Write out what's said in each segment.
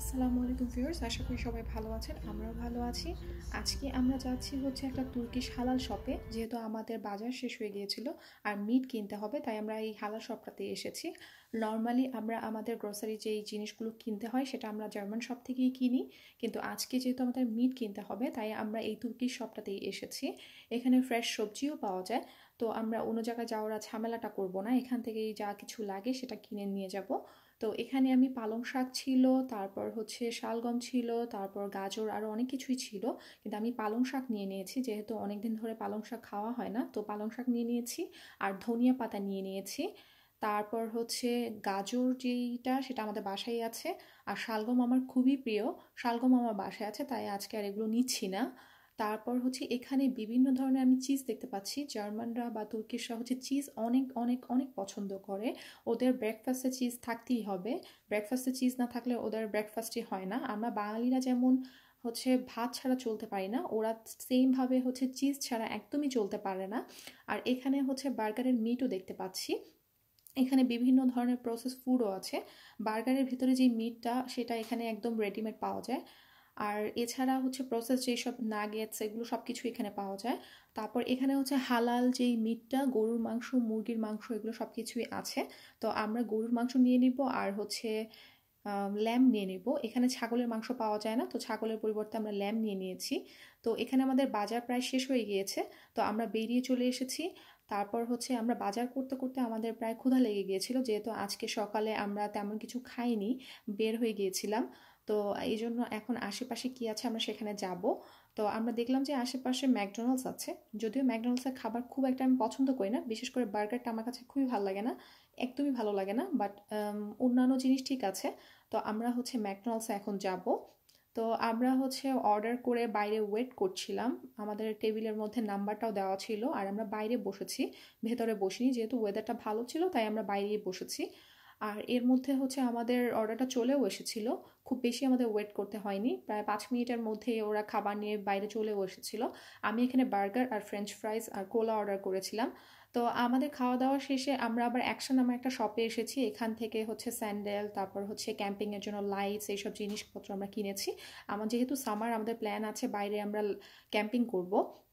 আসসালামু আলাইকুম ভিউয়ার্স, আশা করি সবাই ভালো আছেন। আমরাও ভালো আছি। আজকে আমরা যাচ্ছি হচ্ছে একটা তুর্কিশ হালাল শপে, যেহেতু আমাদের বাজার শেষ হয়ে গিয়েছিল আর মিট কিনতে হবে, তাই আমরা এই হালাল শপটাতে এসেছি। নর্মালি আমরা আমাদের গ্রোসারি যেই জিনিসগুলো কিনতে হয় সেটা আমরা জার্মান শপ থেকেই কিনি, কিন্তু আজকে যেহেতু আমাদের মিট কিনতে হবে তাই আমরা এই তুর্কিশ শপটাতেই এসেছি। এখানে ফ্রেশ সবজিও পাওয়া যায়, তো আমরা অন্য জায়গায় যাওয়ার ঝামেলাটা করব না, এখান থেকেই যা কিছু লাগে সেটা কিনে নিয়ে যাব। তো এখানে আমি পালং শাক ছিল, তারপর হচ্ছে শালগম ছিল, তারপর গাজর, আরও অনেক কিছুই ছিল, কিন্তু আমি পালং শাক নিয়ে নিয়েছি যেহেতু অনেক দিন ধরে পালং শাক খাওয়া হয় না, তো পালং শাক নিয়ে নিয়েছি। আর ধনিয়া পাতা নিয়ে নিয়েছি। তারপর হচ্ছে গাজর যেইটা সেটা আমাদের বাসায় আছে। আর শালগম আমার খুবই প্রিয়, শালগম আমার বাসায় আছে, তাই আজকে আর এগুলো নিচ্ছি না। তারপর হচ্ছে এখানে বিভিন্ন ধরনের আমি চিজ দেখতে পাচ্ছি। জার্মানরা বা তুর্কিশরা হচ্ছে চিজ অনেক অনেক অনেক পছন্দ করে। ওদের ব্রেকফাস্টে চিজ থাকতেই হবে, ব্রেকফাস্টে চিজ না থাকলে ওদের ব্রেকফাস্টই হয় না। আমরা বাঙালিরা যেমন হচ্ছে ভাত ছাড়া চলতে পারি না, ওরা সেমভাবে হচ্ছে চিজ ছাড়া একদমই চলতে পারে না। আর এখানে হচ্ছে বার্গারের মিটও দেখতে পাচ্ছি। এখানে বিভিন্ন ধরনের প্রসেস ফুডও আছে। বার্গারের ভিতরে যে মিটটা সেটা এখানে একদম রেডিমেড পাওয়া যায়। আর এছাড়া হচ্ছে প্রসেস যেসব নাগেটস এগুলো সব কিছু এখানে পাওয়া যায়। তারপর এখানে হচ্ছে হালাল যেই মিটটা, গরুর মাংস, মুরগির মাংস, এগুলো সব কিছুই আছে। তো আমরা গরুর মাংস নিয়ে নিব আর হচ্ছে ল্যাম্ব নিয়ে নিব। এখানে ছাগলের মাংস পাওয়া যায় না, তো ছাগলের পরিবর্তে আমরা ল্যাম্ব নিয়ে নিয়েছি। তো এখানে আমাদের বাজার প্রায় শেষ হয়ে গিয়েছে, তো আমরা বেরিয়ে চলে এসেছি। তারপর হচ্ছে আমরা বাজার করতে করতে আমাদের প্রায় ক্ষুধা লেগে গিয়েছিল, যেহেতু আজকে সকালে আমরা তেমন কিছু খাইনি, বের হয়ে গিয়েছিলাম। তো এই জন্য এখন আশেপাশে কি আছে আমরা সেখানে যাব। তো আমরা দেখলাম যে আশেপাশে ম্যাকডোনাল্ডস আছে, যদিও ম্যাকডোনাল্ডসের খাবার খুব একটা আমি পছন্দ করি না, বিশেষ করে বার্গারটা আমার কাছে খুবই ভালো লাগে না, একদমই ভালো লাগে না, বাট অন্যান্য জিনিস ঠিক আছে। তো আমরা হচ্ছে ম্যাকডোনাল্ডসে এখন যাব। তো আমরা হচ্ছে অর্ডার করে বাইরে ওয়েট করছিলাম, আমাদের টেবিলের মধ্যে নাম্বারটাও দেওয়া ছিল, আর আমরা বাইরে বসেছি, ভেতরে বসিনি, যেহেতু ওয়েদারটা ভালো ছিল তাই আমরা বাইরেই বসেছি। আর এর মধ্যে হচ্ছে আমাদের অর্ডারটা চলেও এসেছিল, খুব বেশি আমাদের ওয়েট করতে হয়নি, প্রায় 5 মিনিটের মধ্যে ওরা খাবার নিয়ে বাইরে চলেও এসেছিল। আমি এখানে বার্গার আর ফ্রেঞ্চ ফ্রাইজ আর কোলা অর্ডার করেছিলাম। তো আমাদের খাওয়া দাওয়া শেষে আমরা আবার অ্যাকশন নামে একটা শপে এসেছি, এখান থেকে হচ্ছে স্যান্ডেল, তারপর হচ্ছে ক্যাম্পিংয়ের জন্য লাইটস, এইসব জিনিসপত্র আমরা কিনেছি। আমার যেহেতু সামার, আমাদের প্ল্যান আছে বাইরে আমরা ক্যাম্পিং করব।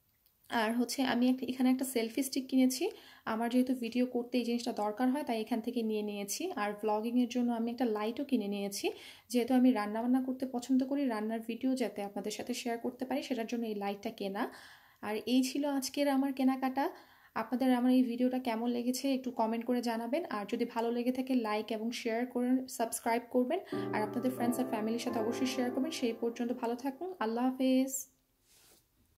আর হচ্ছে আমি এখানে একটা সেলফি স্টিক কিনেছি, আমার যেহেতু ভিডিও করতে এই জিনিসটা দরকার হয় তাই এখান থেকে নিয়ে নিয়েছি। আর ব্লগিংয়ের জন্য আমি একটা লাইটও কিনে নিয়েছি, যেহেতু আমি রান্নাবান্না করতে পছন্দ করি, রান্নার ভিডিও যাতে আপনাদের সাথে শেয়ার করতে পারি সেটার জন্য এই লাইটটা কেনা। আর এই ছিল আজকের আমার কেনাকাটা। আপনাদের আমার এই ভিডিওটা কেমন লেগেছে একটু কমেন্ট করে জানাবেন, আর যদি ভালো লেগে থাকে লাইক এবং শেয়ার করে সাবস্ক্রাইব করবেন, আর আপনাদের ফ্রেন্ডস আর ফ্যামিলির সাথে অবশ্যই শেয়ার করবেন। সেই পর্যন্ত ভালো থাকুন, আল্লাহ হাফেজ।